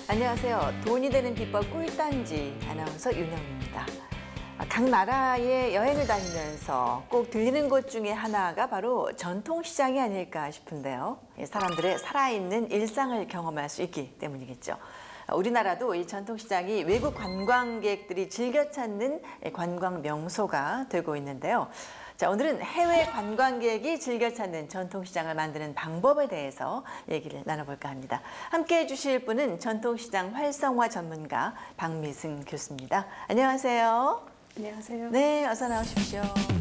안녕하세요. 돈이 되는 비법 꿀단지 아나운서 윤영입니다. 각 나라에 여행을 다니면서 꼭 들리는 곳 중에 하나가 바로 전통시장이 아닐까 싶은데요. 사람들의 살아있는 일상을 경험할 수 있기 때문이겠죠. 우리나라도 이 전통시장이 외국 관광객들이 즐겨 찾는 관광 명소가 되고 있는데요. 자, 오늘은 해외 관광객이 즐겨 찾는 전통시장을 만드는 방법에 대해서 얘기를 나눠볼까 합니다. 함께해 주실 분은 전통시장 활성화 전문가 박미승 교수입니다. 안녕하세요. 안녕하세요. 네, 어서 나오십시오.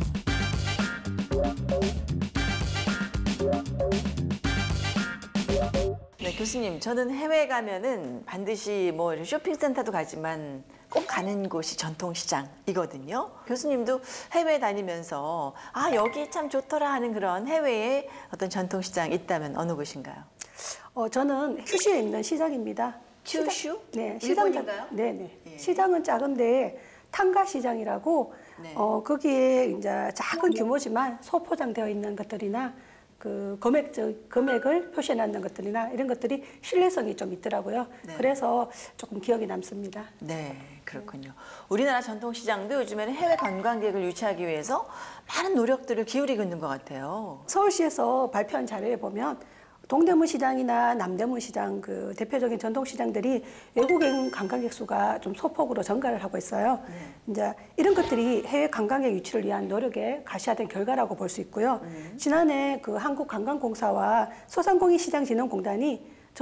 네, 교수님, 저는 해외 가면은 반드시 뭐 쇼핑센터도 가지만 꼭 가는 곳이 전통시장이거든요. 교수님도 해외 다니면서 여기 참 좋더라 하는 그런 해외의 어떤 전통시장 있다면 어느 곳인가요? 저는 큐슈에 있는 시장입니다. 큐슈? 네, 일본인가요? 네네. 예. 시장은 작은데 탄가 시장이라고 네. 거기에 이제 작은 규모지만 소포장되어 있는 것들이나 그 금액을 표시해놨는 것들이나 이런 것들이 신뢰성이 좀 있더라고요. 네. 그래서 조금 기억에 남습니다. 네, 그렇군요. 우리나라 전통시장도 요즘에는 해외 관광객을 유치하기 위해서 많은 노력들을 기울이고 있는 것 같아요. 서울시에서 발표한 자료에 보면 동대문 시장이나 남대문 시장 그 대표적인 전통시장들이 외국인 관광객 수가 좀 소폭으로 증가를 하고 있어요. 이제 이런 것들이 해외 관광객 유치를 위한 노력에 가시화된 결과라고 볼 수 있고요. 지난해 그 한국관광공사와 소상공인시장진흥공단이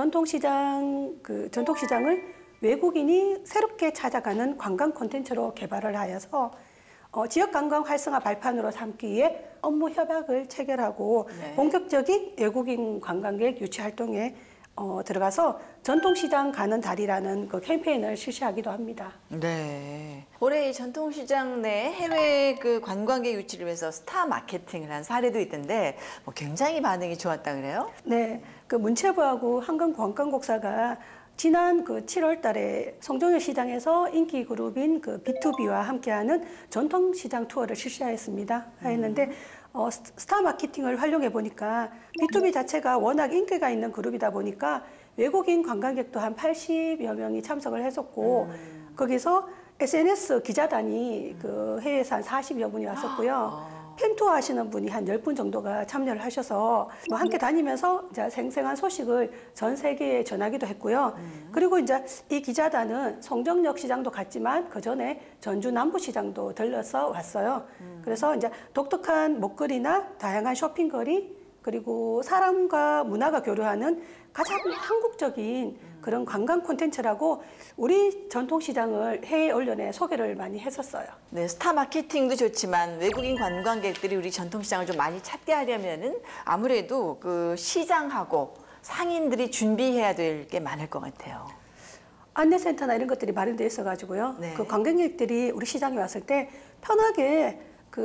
전통시장을 외국인이 새롭게 찾아가는 관광 콘텐츠로 개발을 하여서 지역 관광 활성화 발판으로 삼기 위해 업무 협약을 체결하고 네. 본격적인 외국인 관광객 유치 활동에 들어가서 전통시장 가는 달이라는 그 캠페인을 실시하기도 합니다. 네. 올해 이 전통시장 내 해외 그 관광객 유치를 위해서 스타 마케팅을 한 사례도 있던데 굉장히 반응이 좋았다 그래요? 네, 그 문체부하고 한국관광공사가 지난 그 7월 달에 송정역 시장에서 인기 그룹인 그 B2B와 함께하는 전통시장 투어를 실시하였습니다. 했는데 스타 마케팅을 활용해 보니까 B2B 자체가 워낙 인기가 있는 그룹이다 보니까 외국인 관광객도 한 80여 명이 참석을 했었고 거기서 SNS 기자단이 그 해외에서 한 40여 분이 왔었고요. 팬투어 하시는 분이 한 10분 정도가 참여를 하셔서 함께 다니면서 이제 생생한 소식을 전 세계에 전하기도 했고요. 그리고 이제 이 기자단은 송정역 시장도 갔지만 그 전에 전주 남부시장도 들러서 왔어요. 그래서 이제 독특한 먹거리나 다양한 쇼핑거리 그리고 사람과 문화가 교류하는 가장 한국적인 그런 관광 콘텐츠라고 우리 전통시장을 해외 언론에 소개를 많이 했었어요. 네, 스타 마케팅도 좋지만 외국인 관광객들이 우리 전통시장을 좀 많이 찾게 하려면은 아무래도 그 시장하고 상인들이 준비해야 될 게 많을 것 같아요. 안내센터나 이런 것들이 마련되어 있어가지고요. 네. 그 관광객들이 우리 시장에 왔을 때 편하게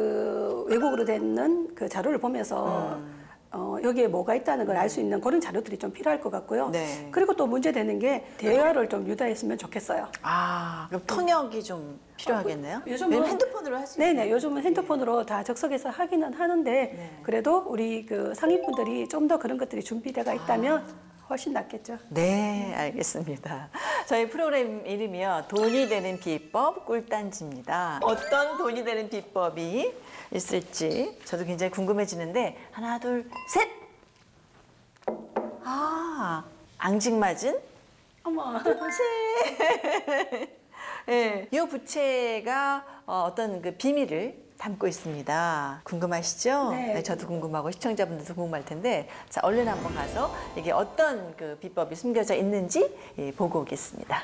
그 외국어로 되는 그 자료를 보면서 여기에 뭐가 있다는 걸 알 수 있는 그런 자료들이 좀 필요할 것 같고요. 네. 그리고 또 문제되는 게 대화를 좀 유도했으면 좋겠어요. 그럼 통역이 좀 필요하겠네요? 요즘은 왜냐면 핸드폰으로 할 수 있어요. 네네, 요즘은 핸드폰으로 다 적석해서 하기는 하는데 네. 그래도 우리 그 상인분들이 좀 더 그런 것들이 준비되어 있다면 훨씬 낫겠죠. 네, 알겠습니다. 저희 프로그램 이름이요. 돈이 되는 비법 꿀단지입니다. 어떤 돈이 되는 비법이 있을지 저도 굉장히 궁금해지는데 하나, 둘, 셋! 앙증맞은 어머. 부채. 네, 이 부채가 어떤 그 비밀을 담고 있습니다. 궁금하시죠? 네. 저도 궁금하고 시청자분들도 궁금할 텐데 자, 얼른 한번 가서 이게 어떤 그 비법이 숨겨져 있는지 보고 오겠습니다.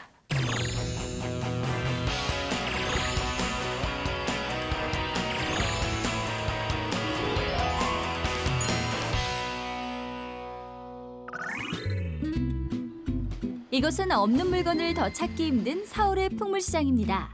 이곳은 없는 물건을 더 찾기 힘든 서울의 풍물시장입니다.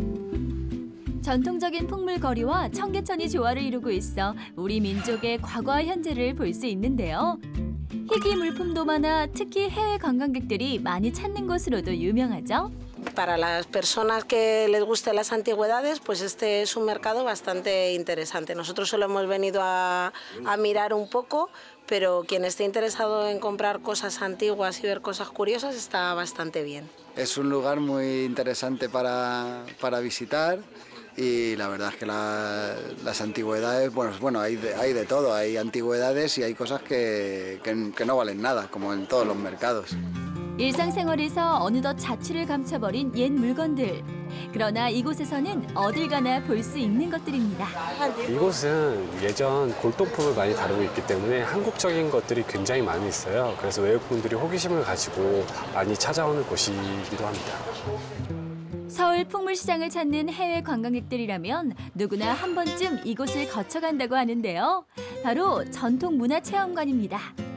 전통적인 풍물거리와 청계천이 조화를 이루고 있어 우리 민족의 과거와 현재를 볼 수 있는데요. 희귀 물품도 많아 특히 해외 관광객들이 많이 찾는 곳으로도 유명하죠. para las personas que les gusten las antigüedades, pues este es un mercado bastante interesante. Nosotros solo hemos venido a mirar un poco, pero quien esté interesado en comprar cosas antiguas y ver cosas curiosas está bastante bien. Es un lugar muy interesante para visitar y la verdad es que las antigüedades, bueno, hay de todo, hay antigüedades y hay cosas que no valen nada, como en todos los mercados. 일상생활에서 어느덧 자취를 감춰버린 옛 물건들. 그러나 이곳에서는 어딜 가나 볼 수 있는 것들입니다. 이곳은 예전 골동품을 많이 다루고 있기 때문에 한국적인 것들이 굉장히 많이 있어요. 그래서 외국분들이 호기심을 가지고 많이 찾아오는 곳이기도 합니다. 서울 풍물시장을 찾는 해외 관광객들이라면 누구나 한 번쯤 이곳을 거쳐간다고 하는데요. 바로 전통문화체험관입니다.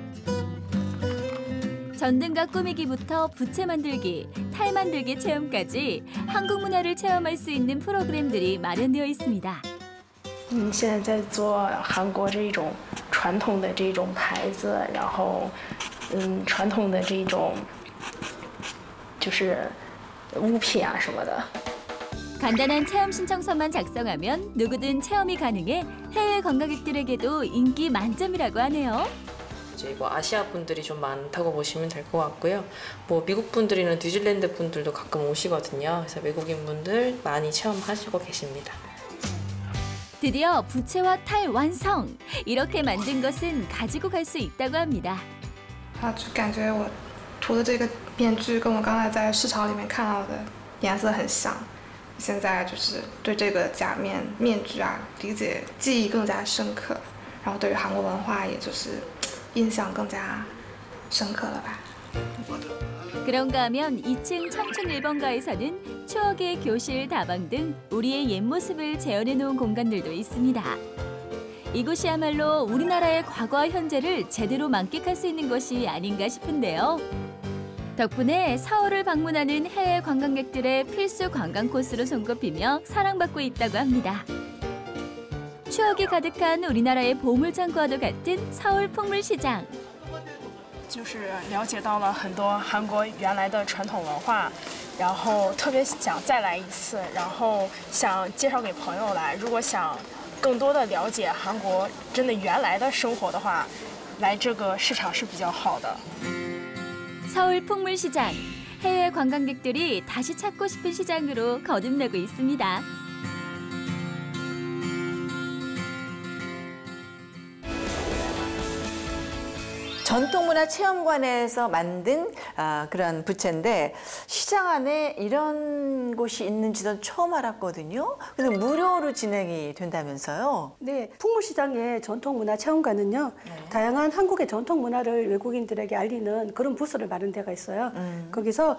전등과 꾸미기부터 부채 만들기, 탈 만들기 체험까지 한국 문화를 체험할 수 있는 프로그램들이 마련되어 있습니다. 现在在做韩国这种传统的这种牌子，然后传统的这种就是物品啊什么的。 간단한 체험 신청서만 작성하면 누구든 체험이 가능해 해외 관광객들에게도 인기 만점이라고 하네요. 이제 뭐 아시아 분들이 좀 많다고 보시면 될 것 같고요. 뭐 미국 분들이나 뉴질랜드 분들도 가끔 오시거든요. 그래서 외국인 분들 많이 체험하시고 계십니다. 드디어 부채와 탈 완성! 이렇게 만든 것은 가지고 갈 수 있다고 합니다. 就感觉我涂的这个面具跟我刚才在市场里面看到的颜色很像。现在就是对这个假面具啊理解记忆更加深刻，然后对于韩国文化也就是印象更加深刻了吧。 그런가 하면 2층 청춘 1번가에서는 추억의 교실, 다방 등 우리의 옛 모습을 재현해 놓은 공간들도 있습니다. 이곳이야말로 우리나라의 과거와 현재를 제대로 만끽할 수 있는 곳이 아닌가 싶은데요. 덕분에 서울을 방문하는 해외 관광객들의 필수 관광 코스로 손꼽히며 사랑받고 있다고 합니다. 추억이 가득한 우리나라의 보물창고와도 같은 서울 풍물시장. 就是了解到了很多韩国原来的传统文化，然后特别想再来一次，然后想介绍给朋友来。如果想更多的了解韩国真的原来的生活的话，来这个市场是比较好的。 서울 풍물시장, 해외 관광객들이 다시 찾고 싶은 시장으로 거듭나고 있습니다. 전통문화체험관에서 만든 그런 부채인데 시장 안에 이런 곳이 있는지도 처음 알았거든요. 근데 무료로 진행이 된다면서요? 네, 풍물시장의 전통문화체험관은요. 다양한 한국의 전통문화를 외국인들에게 알리는 그런 부스를 마련한 데가 있어요. 거기서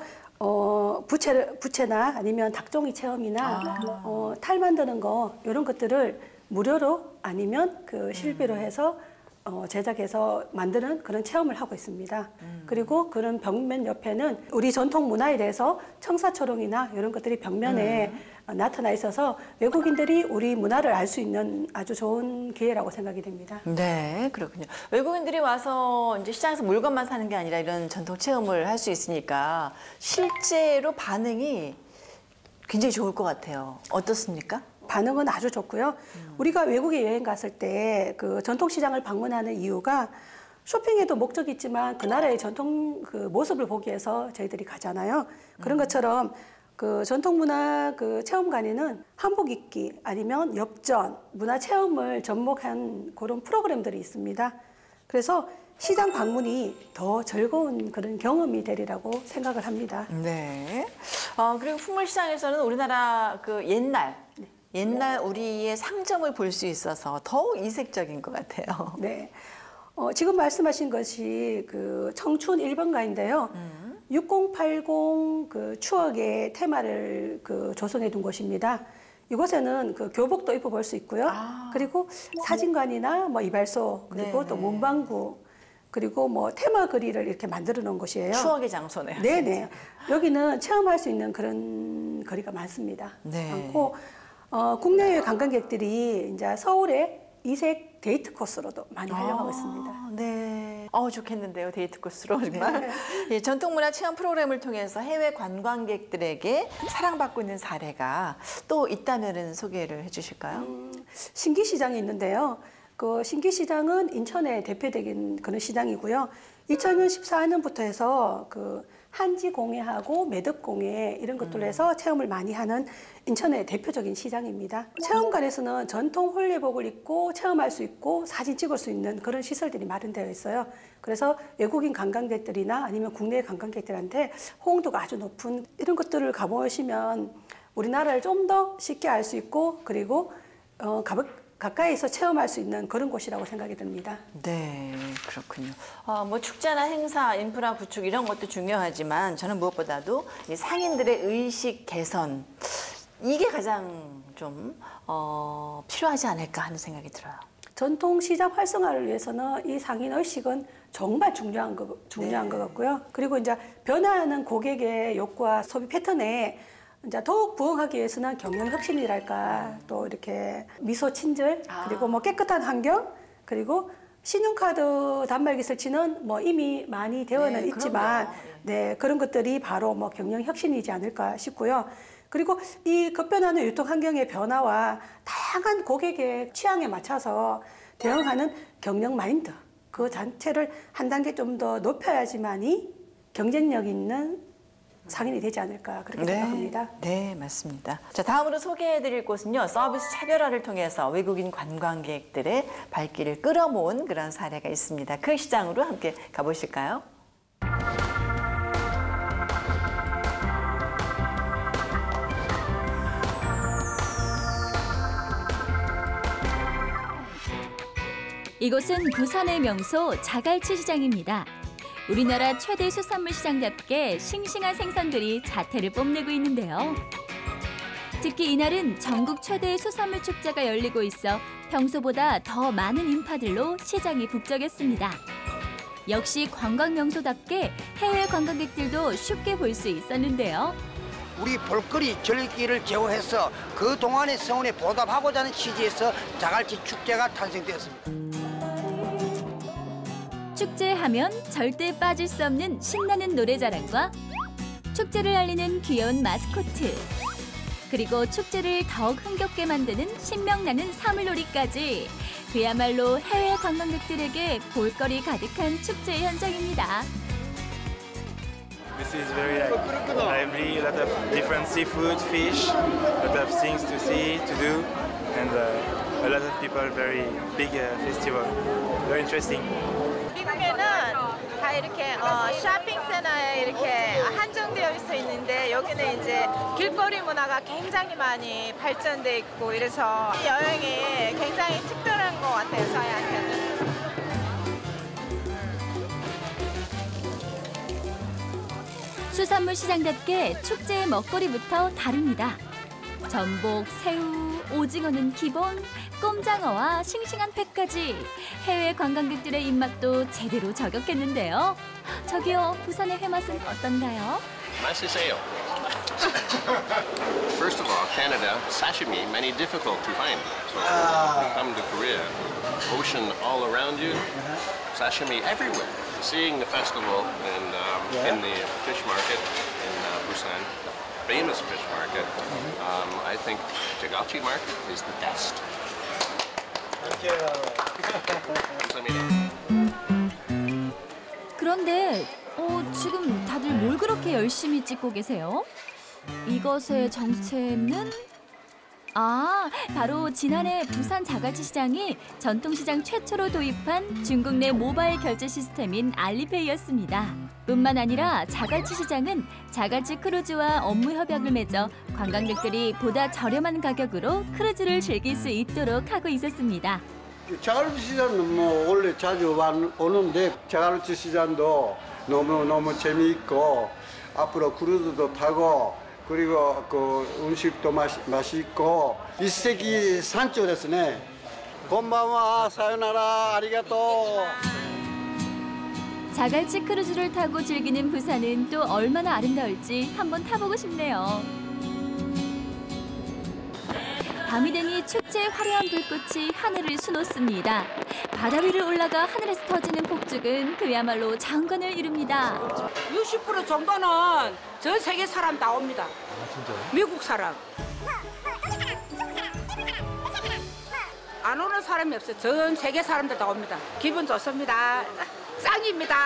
부채나 아니면 닭종이 체험이나 탈 만드는 거 이런 것들을 무료로 아니면 그 실비로 해서 제작해서 만드는 그런 체험을 하고 있습니다. 그리고 그런 벽면 옆에는 우리 전통 문화에 대해서 청사초롱이나 이런 것들이 벽면에 나타나 있어서 외국인들이 우리 문화를 알 수 있는 아주 좋은 기회라고 생각이 됩니다. 네, 그렇군요. 외국인들이 와서 이제 시장에서 물건만 사는 게 아니라 이런 전통 체험을 할 수 있으니까 실제로 반응이 굉장히 좋을 것 같아요. 어떻습니까? 반응은 아주 좋고요. 우리가 외국에 여행 갔을 때 그 전통시장을 방문하는 이유가 쇼핑에도 목적이 있지만 그 나라의 전통 그 모습을 보기 위해서 저희들이 가잖아요. 그런 것처럼 그 전통문화 그 체험관에는 한복 입기 아니면 엽전, 문화 체험을 접목한 그런 프로그램들이 있습니다. 그래서 시장 방문이 더 즐거운 그런 경험이 되리라고 생각을 합니다. 네. 그리고 풍물시장에서는 우리나라 그 옛날 우리의 상점을 볼 수 있어서 더욱 이색적인 것 같아요. 네. 지금 말씀하신 것이 그 청춘 1번가인데요. 6080 그 추억의 테마를 그 조성해 둔 곳입니다. 이곳에는 그 교복도 입어볼 수 있고요. 그리고 사진관이나 뭐 이발소, 그리고 네네. 또 문방구, 그리고 뭐 테마 거리를 이렇게 만들어 놓은 곳이에요. 추억의 장소네요. 네네. 여기는 체험할 수 있는 그런 거리가 많습니다. 네. 많고, 국내외 관광객들이 이제 서울의 이색 데이트 코스로도 많이 활용하고 있습니다. 네. 좋겠는데요. 데이트 코스로 정말. 예, 전통문화 체험 프로그램을 통해서 해외 관광객들에게 사랑받고 있는 사례가 또 있다면 소개를 해주실까요? 신기시장이 있는데요. 그 신기시장은 인천의 대표적인 그런 시장이고요. 2014년부터 해서 그 한지공예하고 매듭공예 이런 것들로 해서 체험을 많이 하는 인천의 대표적인 시장입니다. 체험관에서는 전통 홀레복을 입고 체험할 수 있고 사진 찍을 수 있는 그런 시설들이 마련되어 있어요. 그래서 외국인 관광객들이나 아니면 국내 관광객들한테 호응도가 아주 높은 이런 것들을 가보시면 우리나라를 좀 더 쉽게 알 수 있고 그리고 가까이서 체험할 수 있는 그런 곳이라고 생각이 듭니다. 네, 그렇군요. 뭐 축제나 행사, 인프라 구축 이런 것도 중요하지만 저는 무엇보다도 이 상인들의 의식 개선 이게 가장 좀 필요하지 않을까 하는 생각이 들어요. 전통시장 활성화를 위해서는 이 상인 의식은 정말 중요한 것 같고요. 그리고 이제 변화하는 고객의 욕구와 소비 패턴에 이제 더욱 부응하기 위해서는 경영 혁신이랄까 또 이렇게 미소 친절 그리고 뭐 깨끗한 환경 그리고 신용카드 단말기 설치는 뭐 이미 많이 되어는 있지만 네 그런 것들이 바로 뭐 경영 혁신이지 않을까 싶고요. 그리고 이 급변하는 유통 환경의 변화와 다양한 고객의 취향에 맞춰서 대응하는 경영 마인드 그 자체를 한 단계 좀 더 높여야지만이 경쟁력 있는 상인이 되지 않을까 그렇게 생각합니다. 네, 맞습니다. 자, 다음으로 소개해드릴 곳은요. 서비스 차별화를 통해서 외국인 관광객들의 발길을 끌어모은 그런 사례가 있습니다. 그 시장으로 함께 가보실까요? 이곳은 부산의 명소 자갈치 시장입니다. 우리나라 최대 수산물 시장답게 싱싱한 생선들이 자태를 뽐내고 있는데요. 특히 이날은 전국 최대의 수산물 축제가 열리고 있어 평소보다 더 많은 인파들로 시장이 북적였습니다. 역시 관광 명소답게 해외 관광객들도 쉽게 볼 수 있었는데요. 우리 볼거리 즐기기를 제호해서 그 동안의 성원에 보답하고자 하는 취지에서 자갈치 축제가 탄생되었습니다. 축제하면 절대 빠질 수 없는 신나는 노래자랑과 축제를 알리는 귀여운 마스코트 그리고 축제를 더욱 흥겹게 만드는 신명나는 사물놀이까지 그야말로 해외 관광객들에게 볼거리 가득한 축제 현장입니다. This is very lively, a lot of different seafood, fish, a lot of things to see, to do, and a lot of people. Very big festival, very interesting. 미국에는 다 이렇게 쇼핑센터에 이렇게 한정되어 있는데 여기는 이제 길거리 문화가 굉장히 많이 발전돼 있고 이래서 여행이 굉장히 특별한 것 같아요, 저희한테는. 수산물 시장답게 축제의 먹거리부터 다릅니다. 전복, 새우, 오징어는 기본, 꼼장어와 싱싱한 회까지 해외 관광객들의 입맛도 제대로 저격했는데요. 저기요, 부산의 회맛은 어떤가요? 맛있어요. First of all, Canada, sashimi, many difficult to find. So when you come to Korea, ocean all around you, sashimi everywhere. Seeing the festival in the fish market in Busan, famous fish market, I think Jagalchi market is the best. 그런데 지금 다들 뭘 그렇게 열심히 찍고 계세요? 이것의 정체는? 바로 지난해 부산 자갈치 시장이 전통시장 최초로 도입한 중국 내 모바일 결제 시스템인 알리페이였습니다. 뿐만 아니라 자갈치 시장은 자갈치 크루즈와 업무 협약을 맺어 관광객들이 보다 저렴한 가격으로 크루즈를 즐길 수 있도록 하고 있었습니다. 자갈치 시장은 뭐 원래 자주 오는데 자갈치 시장도 너무 재미있고 앞으로 크루즈도 타고 그리고 그 음식도 맛있고 일색이 산조ですね. 곤방와 사요나라 아리가또. 자갈치 크루즈를 타고 즐기는 부산은 또 얼마나 아름다울지 한번 타보고 싶네요. 밤이 되니 축제의 화려한 불꽃이 하늘을 수놓습니다. 바다 위를 올라가 하늘에서 터지는 폭죽은 그야말로 장관을 이룹니다. 60% 정도는 전 세계 사람 다 옵니다. 진짜요? 미국 사람. 안 오는 사람이 없어요. 전 세계 사람들 다 옵니다. 기분 좋습니다. 짱입니다.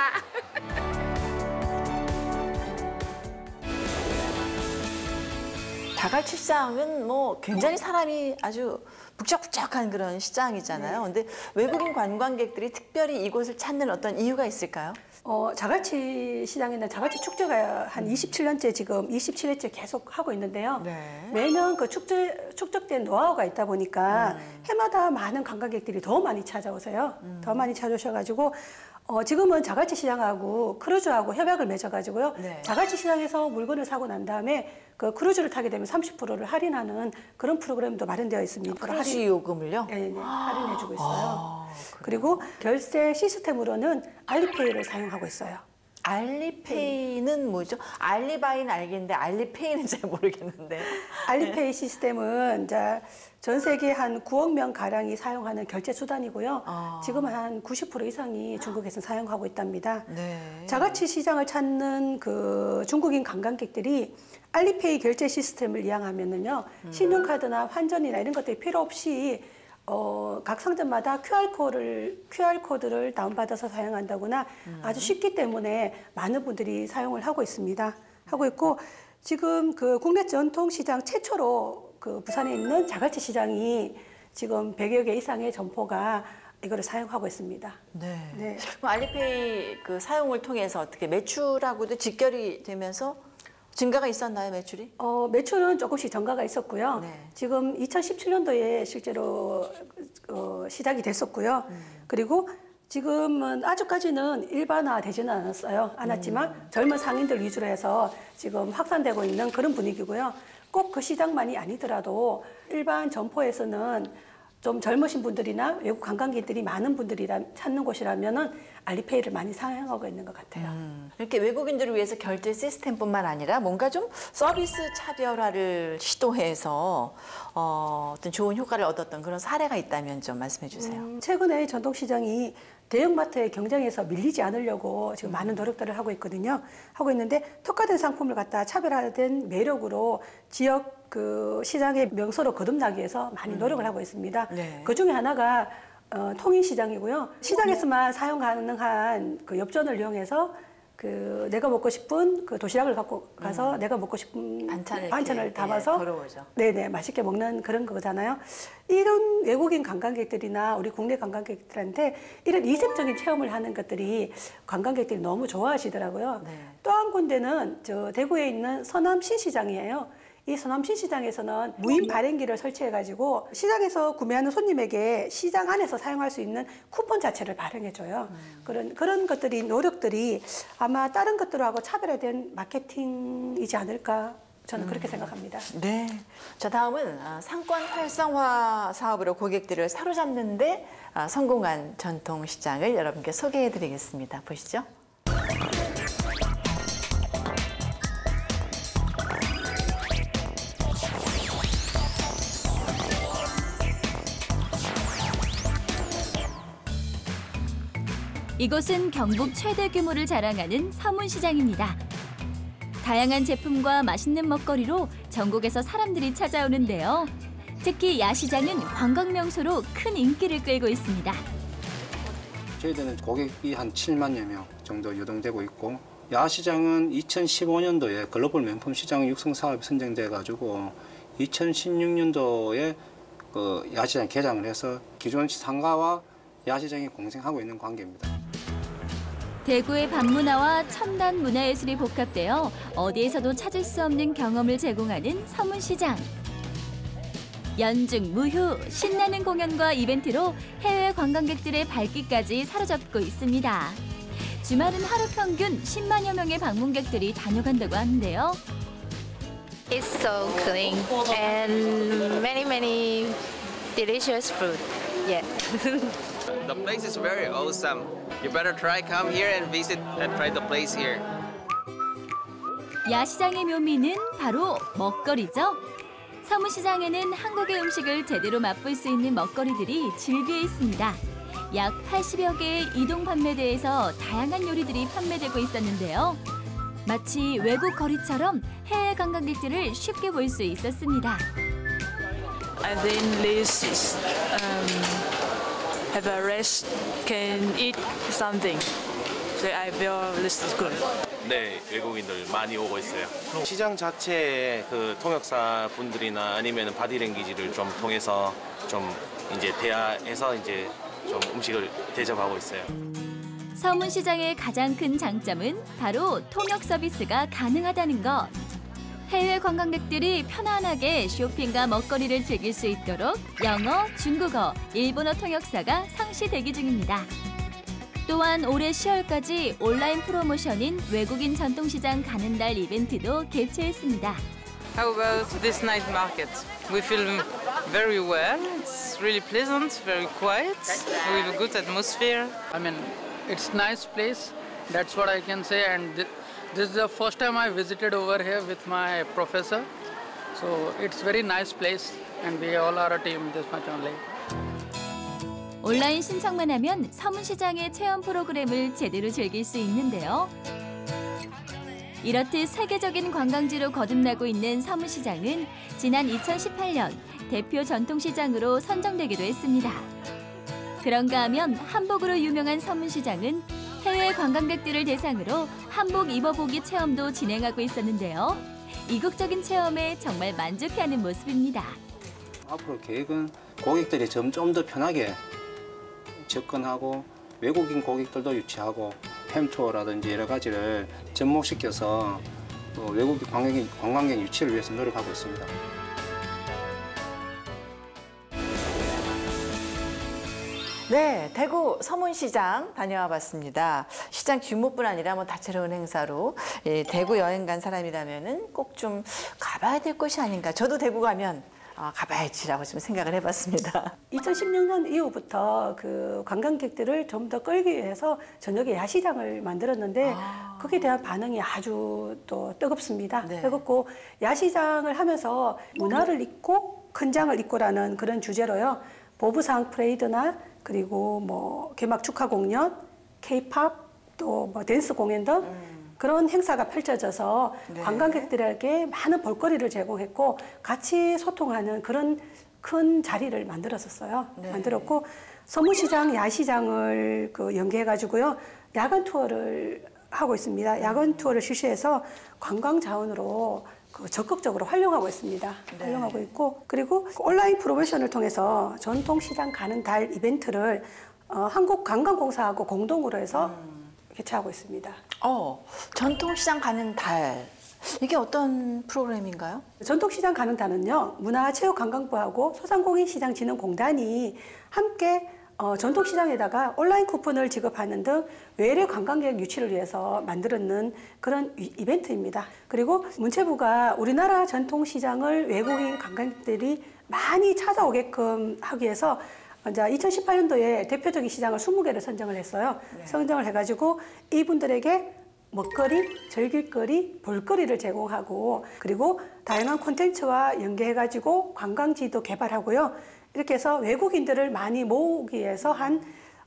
다갈치 시장은 뭐 굉장히 사람이 아주 북적북적한 그런 시장이잖아요. 근데 외국인 관광객들이 특별히 이곳을 찾는 어떤 이유가 있을까요? 자갈치 시장에는 자갈치 축제가 한 27년째 지금 27회째 계속 하고 있는데요. 매년 그 축적된 노하우가 있다 보니까 해마다 많은 관광객들이 더 많이 찾아오세요. 더 많이 찾아오셔가지고 지금은 자갈치 시장하고 크루즈하고 협약을 맺어가지고요. 자갈치 시장에서 물건을 사고 난 다음에 그 크루즈를 타게 되면 30%를 할인하는 그런 프로그램도 마련되어 있습니다. 크루즈 요금을요? 네, 할인해주고 있어요. 그리고 결제 시스템으로는 알리페이를 사용하고 있어요. 알리페이는 뭐죠? 알리바이는 알겠는데 알리페이는 잘 모르겠는데. 알리페이 시스템은 이제 전 세계 한 9억 명 가량이 사용하는 결제 수단이고요. 지금은 한 90% 이상이 중국에서 사용하고 있답니다. 자갈치 시장을 찾는 그 중국인 관광객들이 알리페이 결제 시스템을 이용하면은요, 신용카드나 환전이나 이런 것들이 필요 없이 각 상점마다 QR코드를 다운받아서 사용한다거나 아주 쉽기 때문에 많은 분들이 사용을 하고 있습니다. 하고 있고, 지금 그 국내 전통시장 최초로 그 부산에 있는 자갈치 시장이 지금 100여 개 이상의 점포가 이거를 사용하고 있습니다. 네. 그럼 알리페이 그 사용을 통해서 어떻게 매출하고도 직결이 되면서 증가가 있었나요, 매출이? 매출은 조금씩 증가가 있었고요. 지금 2017년도에 실제로 시작이 됐었고요. 그리고 지금은 아직까지는 일반화되지는 않았지만 젊은 상인들 위주로 해서 지금 확산되고 있는 그런 분위기고요. 꼭 그 시장만이 아니더라도 일반 점포에서는 좀 젊으신 분들이나 외국 관광객들이 많은 분들이 찾는 곳이라면은 알리페이를 많이 사용하고 있는 것 같아요. 이렇게 외국인들을 위해서 결제 시스템뿐만 아니라 뭔가 좀 서비스 차별화를 시도해서 어떤 좋은 효과를 얻었던 그런 사례가 있다면 좀 말씀해 주세요. 최근에 전통시장이 대형마트의 경쟁에서 밀리지 않으려고 지금 많은 노력들을 하고 있거든요. 하고 있는데 특화된 상품을 갖다 차별화된 매력으로 지역 그 시장의 명소로 거듭나기 위해서 많이 노력을 하고 있습니다. 그 중에 하나가 통인시장이고요. 시장에서만 사용 가능한 그 엽전을 이용해서 그 내가 먹고 싶은 그 도시락을 갖고 가서 내가 먹고 싶은 반찬을 담아서 맛있게 먹는 그런 거잖아요. 이런 외국인 관광객들이나 우리 국내 관광객들한테 이런 이색적인 체험을 하는 것들이 관광객들이 너무 좋아하시더라고요. 또 한 군데는 저 대구에 있는 서남 신시장이에요. 이 서남 신시장에서는 무인 발행기를 설치해가지고 시장에서 구매하는 손님에게 시장 안에서 사용할 수 있는 쿠폰 자체를 발행해줘요. 그런 것들이 노력들이 아마 다른 것들하고 차별화된 마케팅이지 않을까 저는 그렇게 생각합니다. 네. 자, 다음은 상권 활성화 사업으로 고객들을 사로잡는데 성공한 전통시장을 여러분께 소개해드리겠습니다. 보시죠. 이곳은 경북 최대 규모를 자랑하는 서문시장입니다. 다양한 제품과 맛있는 먹거리로 전국에서 사람들이 찾아오는데요. 특히 야시장은 관광명소로 큰 인기를 끌고 있습니다. 저희들은 고객이 한 7만여 명 정도 유동되고 있고, 야시장은 2015년도에 글로벌 명품 시장 육성 사업이 선정돼 가지고 2016년도에 그 야시장 개장을 해서 기존 상가와 야시장이 공생하고 있는 관계입니다. 대구의 밤문화와 첨단 문화예술이 복합되어 어디에서도 찾을 수 없는 경험을 제공하는 서문시장. 연중, 무휴, 신나는 공연과 이벤트로 해외 관광객들의 발길까지 사로잡고 있습니다. 주말은 하루 평균 10만여 명의 방문객들이 다녀간다고 하는데요. It's so clean and many delicious food. Yeah. The place is very awesome. You better come here and visit and try the place here. 야시장의 묘미는 바로 먹거리죠. 서문시장에는 한국의 음식을 제대로 맛볼 수 있는 먹거리들이 즐비해 있습니다. 약 80여 개의 이동 판매대에서 다양한 요리들이 판매되고 있었는데요. 마치 외국 거리처럼 해외 관광객들을 쉽게 볼 수 있었습니다. I think this have a rest, can eat something. So I feel this is good. 네, 외국인들 많이 오고 있어요. 시장 자체에 그 통역사 분들이나 아니면 바디랭귀지를 좀 통해서 좀 이제 대화해서 이제 좀 음식을 대접하고 있어요. 서문시장의 가장 큰 장점은 바로 통역 서비스가 가능하다는 것. 해외 관광객들이 편안하게 쇼핑과 먹거리를 즐길 수 있도록 영어, 중국어, 일본어 통역사가 상시 대기 중입니다. 또한 올해 10월까지 온라인 프로모션인 외국인 전통시장 가는 달 이벤트도 개최했습니다. How about this night market? We feel very well. It's really pleasant, very quiet, with a good atmosphere. I mean, it's nice place. That's what I can say. And this is the first time I visited over here with my professor. So it's very nice place, and we all are a team this much only. 온라인 신청만 하면 서문시장의 체험 프로그램을 제대로 즐길 수 있는데요. 이렇듯 세계적인 관광지로 거듭나고 있는 서문시장은 지난 2018년 대표 전통시장으로 선정되기도 했습니다. 그런가 하면 한복으로 유명한 서문시장은 해외 관광객들을 대상으로 한복 입어보기 체험도 진행하고 있었는데요. 이국적인 체험에 정말 만족해하는 모습입니다. 앞으로 계획은 고객들이 좀 더 편하게 접근하고 외국인 고객들도 유치하고 햄투어라든지 여러 가지를 접목시켜서 외국인 관광객 유치를 위해서 노력하고 있습니다. 네, 대구 서문시장 다녀와 봤습니다. 시장 규모뿐 아니라 뭐 다채로운 행사로 대구 여행 간 사람이라면은 꼭 좀 가봐야 될 곳이 아닌가. 저도 대구 가면 가봐야지라고 좀 생각을 해봤습니다. 2016년 이후부터 그 관광객들을 좀 더 끌기 위해서 저녁에 야시장을 만들었는데 거기에 대한 반응이 아주 또 뜨겁습니다. 네. 뜨겁고 야시장을 하면서 문화를 잊고 큰 장을 잊고라는 그런 주제로요. 보부상 프레이드나 그리고 뭐 개막 축하 공연, K-팝 또 뭐 댄스 공연 등 그런 행사가 펼쳐져서 네. 관광객들에게 많은 볼거리를 제공했고 같이 소통하는 그런 큰 자리를 만들었었어요. 네. 만들었고 서문시장 야시장을 연계해가지고요. 야간 투어를 하고 있습니다. 야간 투어를 실시해서 관광 자원으로 적극적으로 활용하고 있습니다. 네. 활용하고 있고 그리고 온라인 프로모션을 통해서 전통시장 가는 달 이벤트를 한국관광공사하고 공동으로 해서 개최하고 있습니다. 전통시장 가는 달. 이게 어떤 프로그램인가요? 전통시장 가는 달은요. 문화체육관광부하고 소상공인시장진흥공단이 함께 전통시장에다가 온라인 쿠폰을 지급하는 등 외래 관광객 유치를 위해서 만들었는 그런 이벤트입니다. 그리고 문체부가 우리나라 전통시장을 외국인 관광객들이 많이 찾아오게끔 하기 위해서 이제 2018년도에 대표적인 시장을 20개를 선정을 했어요. 네. 선정을 해가지고 이분들에게 먹거리, 즐길거리, 볼거리를 제공하고 그리고 다양한 콘텐츠와 연계해가지고 관광지도 개발하고요. 이렇게 해서 외국인들을 많이 모으기 위해서 한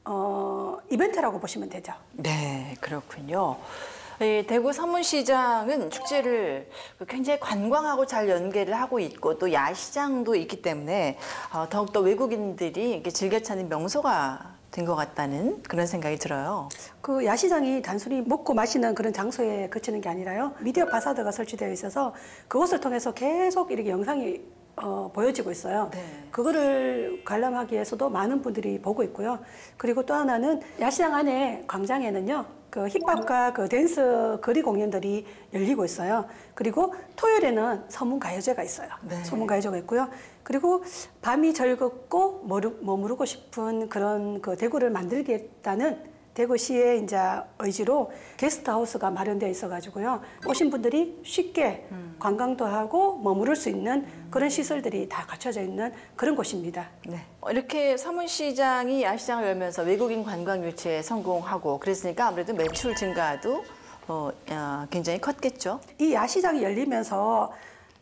이벤트라고 보시면 되죠. 네, 그렇군요. 대구 서문시장은 축제를 굉장히 관광하고 잘 연계를 하고 있고 또 야시장도 있기 때문에 더욱더 외국인들이 이렇게 즐겨 찾는 명소가 된 것 같다는 그런 생각이 들어요. 그 야시장이 단순히 먹고 마시는 그런 장소에 그치는 게 아니라요. 미디어 파사드가 설치되어 있어서 그것을 통해서 계속 이렇게 영상이 보여지고 있어요. 네. 그거를 관람하기 위해서도 많은 분들이 보고 있고요. 그리고 또 하나는 야시장 안에 광장에는요. 그 힙합과 그 댄스 거리 공연들이 열리고 있어요. 그리고 토요일에는 서문가요제가 있어요. 네. 서문가요제가 있고요. 그리고 밤이 즐겁고 머무르고 싶은 그런 그 대구를 만들겠다는 대구시의 이제 의지로 게스트하우스가 마련되어 있어가지고요. 오신 분들이 쉽게 관광도 하고 머무를 수 있는 그런 시설들이 다 갖춰져 있는 그런 곳입니다. 네. 이렇게 서문시장이 야시장을 열면서 외국인 관광 유치에 성공하고 그랬으니까 아무래도 매출 증가도 굉장히 컸겠죠. 이 야시장이 열리면서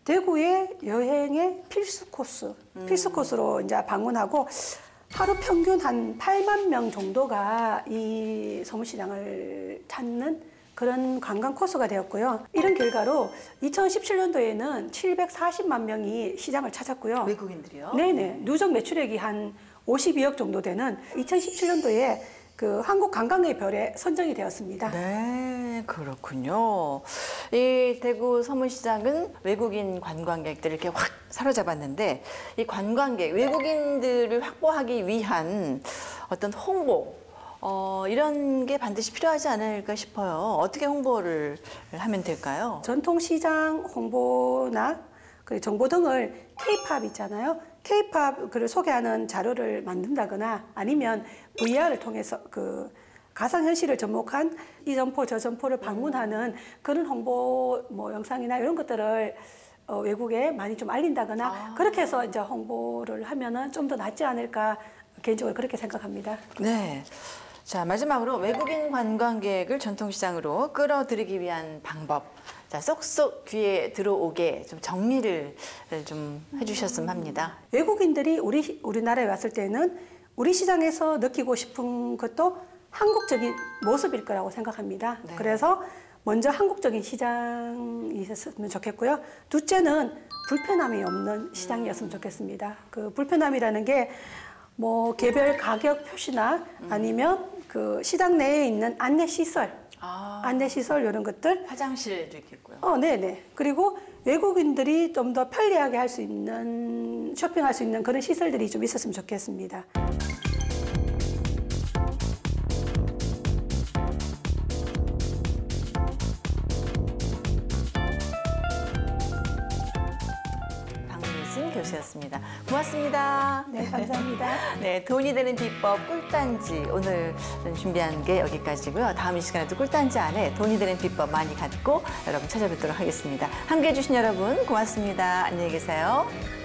대구의 여행의 필수 코스로 이제 방문하고 하루 평균 한 8만 명 정도가 이 서문시장을 찾는 그런 관광 코스가 되었고요. 이런 결과로 2017년도에는 740만 명이 시장을 찾았고요. 외국인들이요? 네네. 누적 매출액이 한 52억 정도 되는 2017년도에 그 한국 관광의 별에 선정이 되었습니다. 네, 그렇군요. 이 대구 서문시장은 외국인 관광객들을 이렇게 확 사로잡았는데 이 관광객, 외국인들을 확보하기 위한 어떤 홍보, 이런 게 반드시 필요하지 않을까 싶어요. 어떻게 홍보를 하면 될까요? 전통시장 홍보나 그 정보 등을 K-팝 있잖아요. K-팝을 소개하는 자료를 만든다거나 아니면 VR을 통해서 그 가상현실을 접목한 이 점포 저 점포를 방문하는 그런 홍보 뭐 영상이나 이런 것들을 외국에 많이 좀 알린다거나 그렇게 해서 이제 홍보를 하면은 좀 더 낫지 않을까 개인적으로 그렇게 생각합니다. 네. 자, 마지막으로 외국인 관광객을 전통시장으로 끌어들이기 위한 방법. 자, 쏙쏙 귀에 들어오게 좀 정리를 좀 해주셨으면 합니다. 외국인들이 우리나라에 왔을 때는 우리 시장에서 느끼고 싶은 것도 한국적인 모습일 거라고 생각합니다. 네. 그래서 먼저 한국적인 시장이 있었으면 좋겠고요. 둘째는 불편함이 없는 시장이었으면 좋겠습니다. 그 불편함이라는 게 뭐 개별 가격 표시나 아니면 그 시장 내에 있는 안내 시설 이런 것들. 화장실도 있겠고요. 네네. 그리고 외국인들이 좀 더 편리하게 할 수 있는 쇼핑할 수 있는 그런 시설들이 좀 있었으면 좋겠습니다. 교수였습니다. 고맙습니다. 네, 감사합니다. 네, 돈이 되는 비법 꿀단지 오늘 준비한 게 여기까지고요. 다음 이 시간에도 꿀단지 안에 돈이 되는 비법 많이 갖고 여러분 찾아뵙도록 하겠습니다. 함께해 주신 여러분 고맙습니다. 안녕히 계세요.